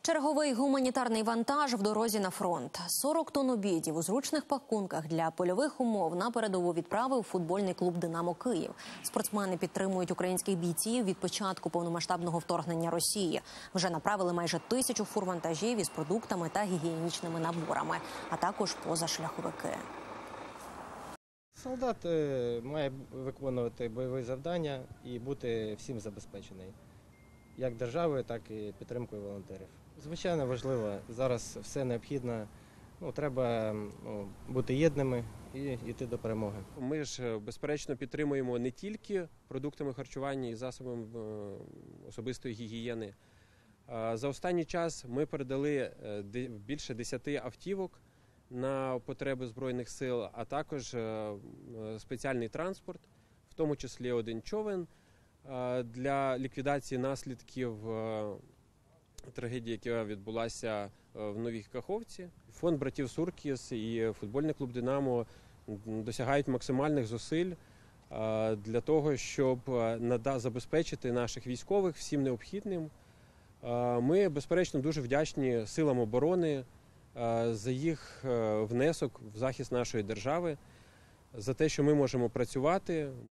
Черговий гуманітарний вантаж в дорозі на фронт. 40 тонн обідів у зручних пакунках для польових умов на передову відправив футбольний клуб «Динамо Київ». Спортсмени підтримують українських бійців від початку повномасштабного вторгнення Росії. Вже направили майже 1000 фур вантажів із продуктами та гігієнічними наборами, а також позашляховики. Солдат має виконувати бойові завдання і бути всім забезпечений. Як державою, так і підтримкою волонтерів. Звичайно, важливо. Зараз все необхідно. Треба бути єдними і йти до перемоги. Ми ж, безперечно, підтримуємо не тільки продуктами харчування і засобами особистої гігієни. За останній час ми передали більше 10 автівок на потреби Збройних сил, а також спеціальний транспорт, в тому числі один човен, для ліквідації наслідків трагедії, яка відбулася в Новій Каховці. Фонд братів Суркіс і футбольний клуб «Динамо» досягають максимальних зусиль для того, щоб забезпечити наших військових всім необхідним. Ми, безперечно, дуже вдячні силам оборони за їх внесок в захист нашої держави, за те, що ми можемо працювати.